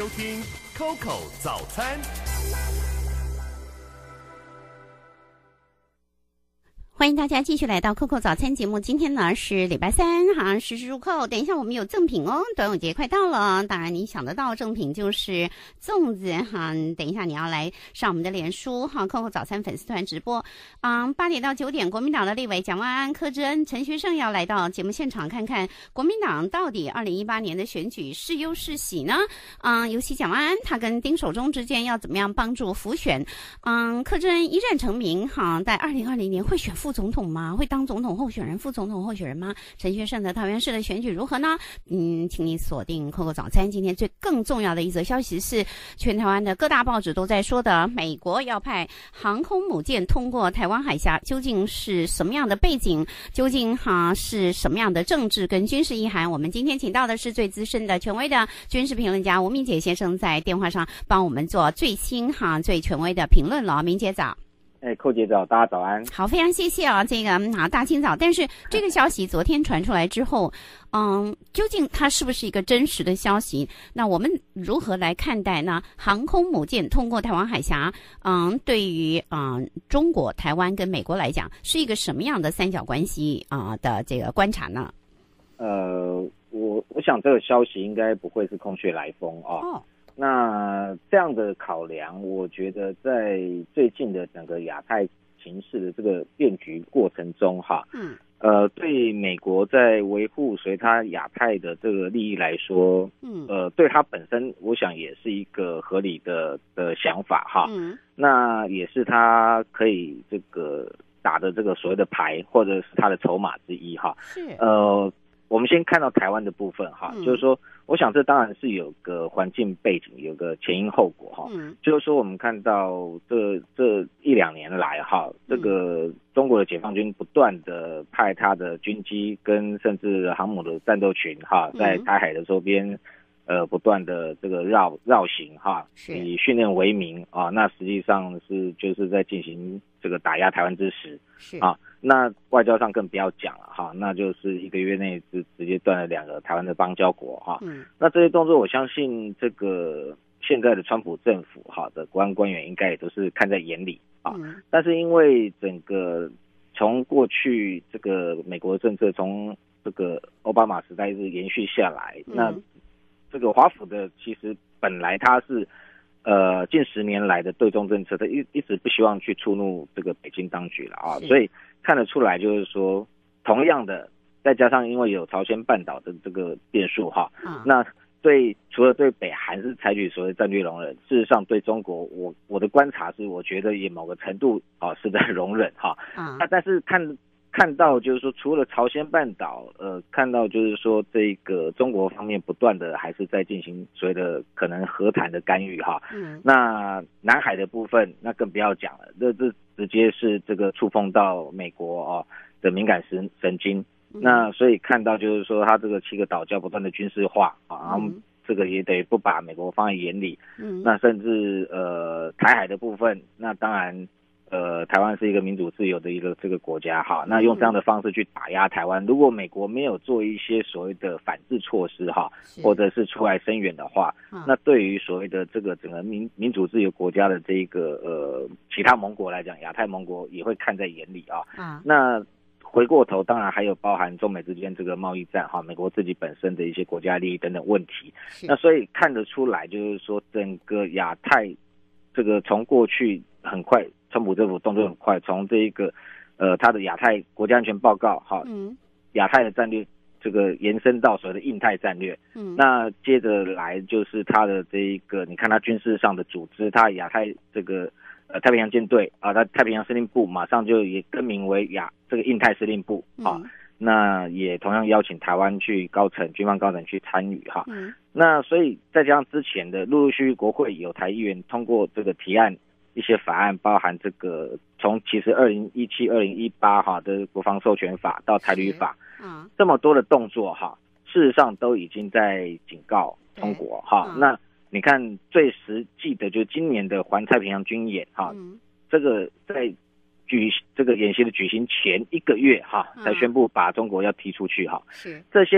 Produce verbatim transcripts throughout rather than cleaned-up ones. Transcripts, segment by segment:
收听 Coco 早餐。 欢迎大家继续来到 Coco 早餐节目。今天呢是礼拜三，哈，时时入扣。等一下我们有赠品哦，端午节快到了，当然你想得到赠品就是粽子哈。等一下你要来上我们的脸书哈 Coco 早餐粉丝团直播，嗯，八点到九点，国民党的立委蒋万安、柯志恩、陈学圣要来到节目现场，看看国民党到底二零一八年的选举是忧是喜呢？嗯，尤其蒋万安他跟丁守中之间要怎么样帮助辅选？嗯，柯志恩一战成名哈，在二零二零年会选副总统吗？会当总统候选人、副总统候选人吗？陈学圣的桃园市的选举如何呢？嗯，请你锁定 Coco 早餐。今天最更重要的一则消息是，全台湾的各大报纸都在说的，美国要派航空母舰通过台湾海峡，究竟是什么样的背景？究竟哈是什么样的政治跟军事意涵？我们今天请到的是最资深的、权威的军事评论家吴明杰先生，在电话上帮我们做最新哈最权威的评论了。明杰早。 哎，寇姐早，大家早安。 好，非常谢谢啊，这个啊大清早。但是这个消息昨天传出来之后，嗯，究竟它是不是一个真实的消息？那我们如何来看待呢？航空母舰通过台湾海峡，嗯，对于嗯中国、台湾跟美国来讲，是一个什么样的三角关系啊的这个观察呢？ 呃，我我想这个消息应该不会是空穴来风啊。哦。那这样的考量，我觉得在最近的整个亚太情势的这个变局过程中，哈，嗯，呃，对美国在维护随他亚太的这个利益来说，嗯，呃，对他本身，我想也是一个合理的的想法，哈，嗯，那也是他可以这个打的这个所谓的牌，或者是他的筹码之一，哈，是，呃。我们先看到台湾的部分哈，嗯、就是说，我想这当然是有个环境背景，有个前因后果哈。嗯、就是说，我们看到这这一两年来哈，这个中国的解放军不断的派他的军机跟甚至航母的战斗群哈，在台海的周边，呃，不断的这个绕绕行哈，以训练为名啊，那实际上是就是在进行这个打压台湾之实是啊。那外交上更不要讲了哈，那就是一个月内直直接断了两个台湾的邦交国哈。嗯，那这些动作，我相信这个现在的川普政府哈的国安官员应该也都是看在眼里啊。嗯，但是因为整个从过去这个美国政策从这个奥巴马时代是延续下来，嗯、那这个华府的其实本来它是。呃，近十年来的对中政策，他一一直不希望去触怒这个北京当局了啊，所以看得出来，就是说，同样的，再加上因为有朝鲜半岛的这个变数哈，嗯、那对除了对北韩是采取所谓战略容忍，事实上对中国，我我的观察是，我觉得也某个程度啊是在容忍哈，嗯、那但是看。看到就是说，除了朝鲜半岛，呃，看到就是说，这个中国方面不断的还是在进行所谓的可能和谈的干预哈。嗯。那南海的部分，那更不要讲了，这这直接是这个触碰到美国哦的敏感神神经。嗯、那所以看到就是说，他这个七个岛礁不断的军事化啊，然后这个也得不把美国放在眼里。嗯。那甚至呃台海的部分，那当然。呃，台湾是一个民主自由的一个这个国家哈，那用这样的方式去打压台湾，如果美国没有做一些所谓的反制措施哈，或者是出来声援的话，嗯、那对于所谓的这个整个民民主自由国家的这一个呃其他盟国来讲，亚太盟国也会看在眼里啊。嗯、那回过头，当然还有包含中美之间这个贸易战哈，美国自己本身的一些国家利益等等问题，那所以看得出来，就是说整个亚太这个从过去很快。川普政府动作很快，从这一个，呃，他的亚太国家安全报告，哈，嗯，亚太的战略这个延伸到所谓的印太战略，嗯，那接着来就是他的这一个，你看他军事上的组织，他亚太这个呃太平洋舰队啊，他太平洋司令部马上就也更名为亚这个印太司令部啊，嗯、那也同样邀请台湾去高层军方高层去参与哈，嗯，那所以再加上之前的陆陆续续国会有台议员通过这个提案。一些法案包含这个，从其实二零一七、二零一八哈的国防授权法到台旅法，嗯，这么多的动作哈，事实上都已经在警告中国哈。嗯、那你看最实际的，就是今年的环太平洋军演哈，嗯、这个在举这个演习的举行前一个月哈，才宣布把中国要踢出去哈。是这些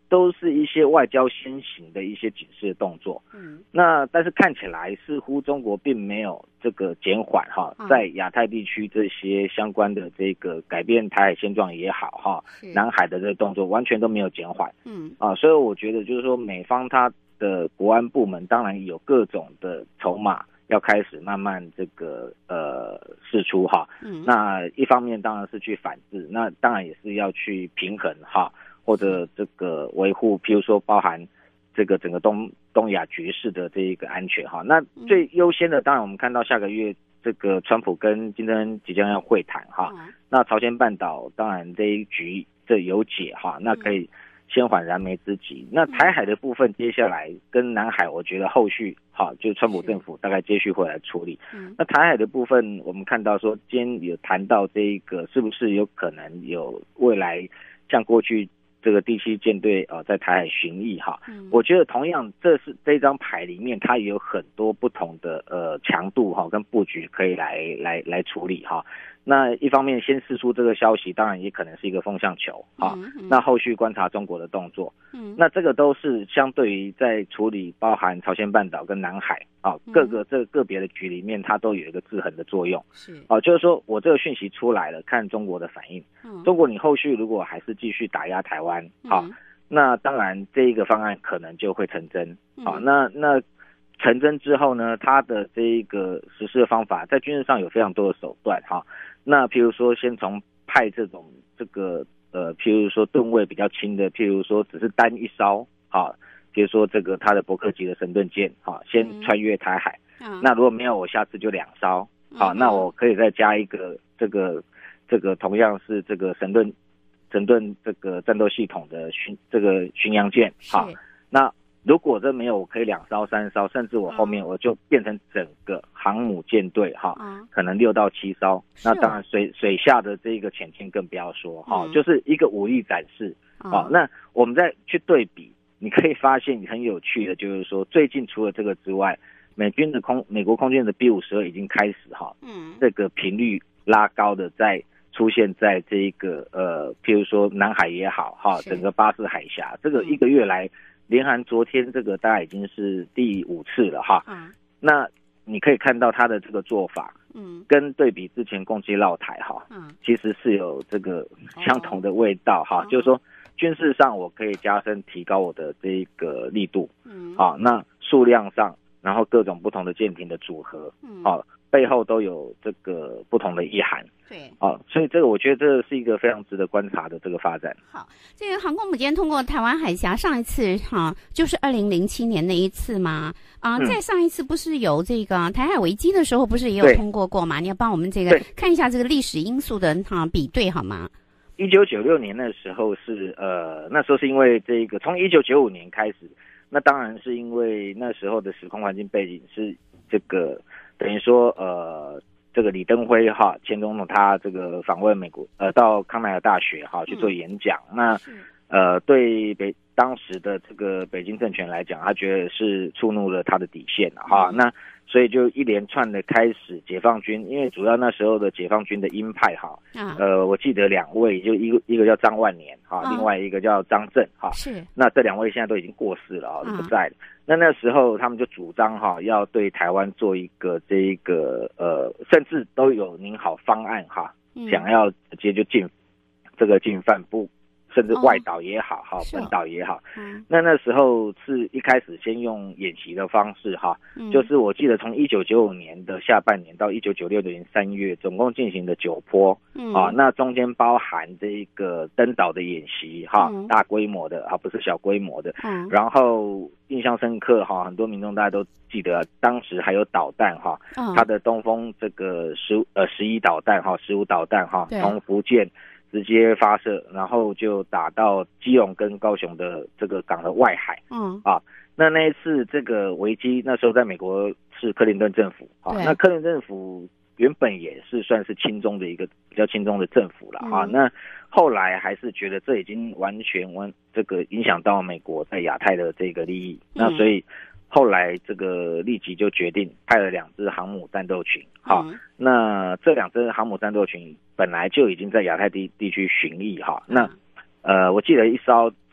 都是一些外交先行的一些警示的动作。嗯，那但是看起来似乎中国并没有这个减缓哈，在亚太地区这些相关的这个改变台海现状也好哈，南海的这个动作完全都没有减缓。嗯，啊，所以我觉得就是说美方它的国安部门当然有各种的筹码。要开始慢慢这个呃释出哈，嗯，那一方面当然是去反制，那当然也是要去平衡哈，或者这个维护，譬如说包含这个整个东东亚局势的这一个安全哈。那最优先的，当然我们看到下个月这个川普跟金正恩即将要会谈哈，嗯，那朝鲜半岛当然这一局这有解哈，那可以先缓燃眉之急。那台海的部分，接下来跟南海，我觉得后续好，就川普政府大概接续会来处理。那台海的部分，我们看到说，今天有谈到这一个，是不是有可能有未来像过去这个第七舰队呃在台海巡弋哈？我觉得同样，这是这张牌里面，它也有很多不同的呃强度哈跟布局可以来来来处理哈。那一方面先释出这个消息，当然也可能是一个风向球啊。嗯嗯、那后续观察中国的动作，嗯，那这个都是相对于在处理包含朝鲜半岛跟南海啊各个这个个别的局里面，它都有一个制衡的作用。是啊，就是说我这个讯息出来了，看中国的反应。嗯，中国你后续如果还是继续打压台湾，啊，嗯、那当然这一个方案可能就会成真。啊，那那。成真之后呢，它的这一个实施的方法，在军事上有非常多的手段哈。那譬如说，先从派这种这个呃，譬如说吨位比较轻的，譬如说只是单一艘哈，比如说这个它的伯克级的神盾舰哈，先穿越台海。嗯、那如果没有，我下次就两艘。好，那我可以再加一个这个这个同样是这个神盾神盾这个战斗系统的巡这个巡洋舰哈。那如果这没有，我可以两艘、三艘，甚至我后面我就变成整个航母舰队哈，嗯、可能六到七艘。那当然水水下的这个潜艇更不要说哈，嗯、就是一个武力展示。好，嗯，那我们再去对比，你可以发现很有趣的，就是说最近除了这个之外，美军的空美国空军的 B 五十二已经开始哈，嗯，这个频率拉高的在出现在这一个呃，譬如说南海也好哈，整个巴士海峡，这个一个月来。联韩昨天这个大概已经是第五次了哈，嗯，那你可以看到他的这个做法，嗯，跟对比之前攻击绕台哈，嗯，其实是有这个相同的味道哈，哦，就是说军事上我可以加深提高我的这个力度，嗯，好，那数量上，然后各种不同的舰艇的组合，嗯，好，背后都有这个不同的意涵。对，哦，所以这个我觉得这是一个非常值得观察的这个发展。 好，这个航空母舰通过台湾海峡，上一次哈，啊、就是二零零七年那一次嘛，啊、呃，再上一次不是有这个台海危机的时候，不是也有通过过吗？你要帮我们这个看一下这个历史因素的哈、啊、比对好吗？ 一九九六年的时候是呃，那时候是因为这个从一九九五年开始，那当然是因为那时候的时空环境背景是这个等于说呃。这个李登辉哈前总统他这个访问美国呃到康奈尔大学哈去做演讲，嗯、那呃对北当时的这个北京政权来讲，他觉得是触怒了他的底线哈，嗯、那所以就一连串的开始解放军，因为主要那时候的解放军的鹰派哈，嗯、呃我记得两位，就一个一个叫张万年哈，嗯、另外一个叫张震哈，是那这两位现在都已经过世了啊，不在了。那那时候他们就主张哈，要对台湾做一个这一个呃，甚至都有拟好方案哈，嗯、想要直接就进这个进犯部，甚至外岛也好哈，哦、本岛也好。嗯、那那时候是一开始先用演习的方式哈，嗯、就是我记得从一九九五年的下半年到一九九六年三月，总共进行的九波，嗯、啊，那中间包含这个登岛的演习哈，嗯、大规模的啊，不是小规模的，嗯、然后。印象深刻哈，很多民众大家都记得，当时还有导弹哈，嗯、它的东风这个十呃十一导弹哈，十五导弹哈，从福建直接发射，然后就打到基隆跟高雄的这个港的外海，嗯啊，那那一次这个危机，那时候在美国是克林顿政府啊，那克林顿政府原本也是算是亲中的一个比较亲中的政府了啊，嗯、那后来还是觉得这已经完全完这个影响到美国在亚太的这个利益，嗯、那所以后来这个立即就决定派了两支航母战斗群，哈、嗯，那这两支航母战斗群本来就已经在亚太地地区巡弋哈，那呃我记得一艘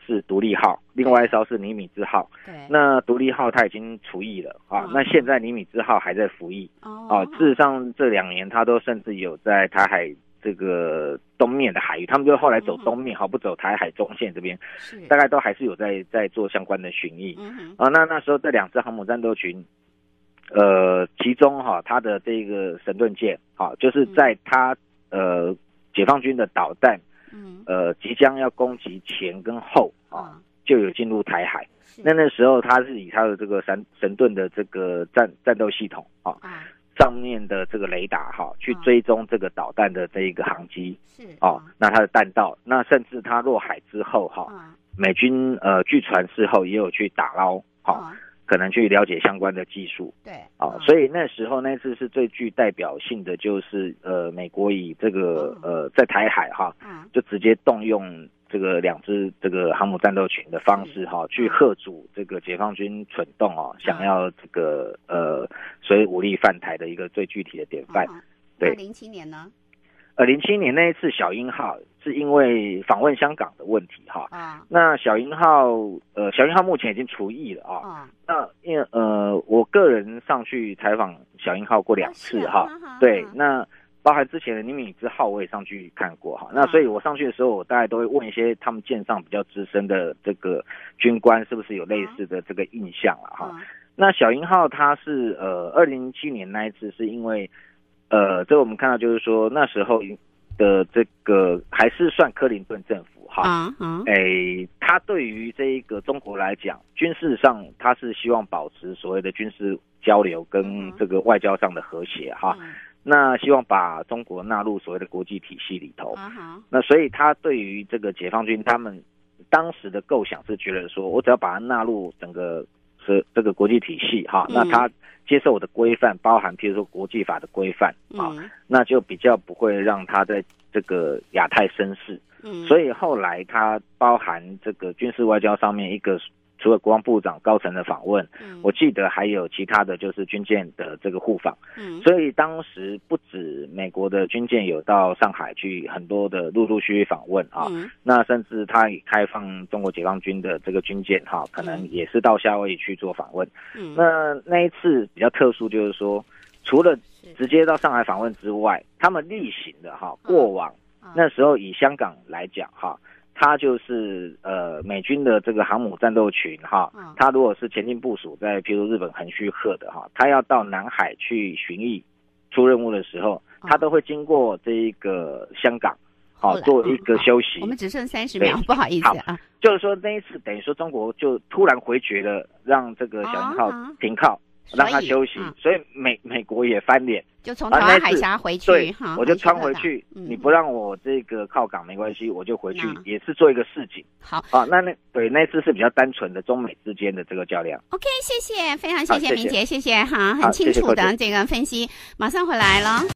是独立号，另外一艘是尼米兹号。 对， 那独立号它已经除役了啊， 哦、 那现在尼米兹号还在服役。 哦， 啊，事实上这两年它都甚至有在台海这个东面的海域，他们就后来走东面，好、嗯、不走台海中线这边，大概都还是有在在做相关的巡弋。嗯、啊，那那时候这两支航母战斗群。呃，其中哈、啊，它的这个神盾舰，哈、啊，就是在它呃解放军的导弹，嗯，呃即将要攻击前跟后啊，就有进入台海。那那时候它是以它的这个神神盾的这个战战斗系统啊，上面的这个雷达哈、啊，去追踪这个导弹的这一个航机，是哦、啊，那它的弹道，那甚至它落海之后哈、啊，美军呃据传事后也有去打捞，好、啊。可能去了解相关的技术，对，啊、哦，所以那时候那次是最具代表性的，就是呃，美国以这个呃在台海哈，就直接动用这个两支这个航母战斗群的方式哈，去吓阻这个解放军蠢动哦，想要这个呃所以武力犯台的一个最具体的典范。对， 零七年呢？ 呃，零七年那一次小鹰号是因为访问香港的问题哈，啊，那小鹰号呃小鹰号目前已经除役了啊，啊那因为呃我个人上去采访小鹰号过两次哈，啊，对，啊，那包含之前的尼米兹号我也上去看过哈，啊，那所以我上去的时候我大概都会问一些他们舰上比较资深的这个军官是不是有类似的这个印象了哈，啊，那小鹰号它是呃二零零七年那一次是因为。呃，这我们看到就是说那时候的这个还是算克林顿政府哈，嗯嗯，哎，他对于这一个中国来讲，军事上他是希望保持所谓的军事交流跟这个外交上的和谐哈，嗯，那希望把中国纳入所谓的国际体系里头，嗯，那所以他对于这个解放军他们当时的构想是觉得说，我只要把它纳入整个是这个国际体系哈，嗯，那他。接受我的规范，包含譬如说国际法的规范啊，嗯，那就比较不会让他在这个亚太生事。嗯，所以后来他包含这个军事外交上面一个，除了国防部长高层的访问，嗯，我记得还有其他的就是军舰的这个互访。嗯，所以当时不止美国的军舰有到上海去很多的陆陆续续访问啊，嗯，那甚至他也开放中国解放军的这个军舰哈，可能也是到夏威夷去做访问。嗯，那那一次比较特殊，就是说除了直接到上海访问之外，他们例行的哈过往，嗯，那时候以香港来讲哈。它就是呃美军的这个航母战斗群哈，它如果是前进部署在譬如日本横须贺的哈，它要到南海去巡弋出任务的时候，它都会经过这一个香港，好做一个休息。 我们只剩三十秒，不好意思啊。 就是说那一次等于说中国就突然回绝了，让这个小鹰号停靠。让他休息，所以美美国也翻脸， 就从台湾海峡回去， 对，我就穿回去，你不让我这个靠港没关系，我就回去，也是做一个示警。 好啊，那那对那次是比较单纯的中美之间的这个较量。 OK， 谢谢，非常谢谢明杰，谢谢哈，很清楚的这个分析，马上回来了。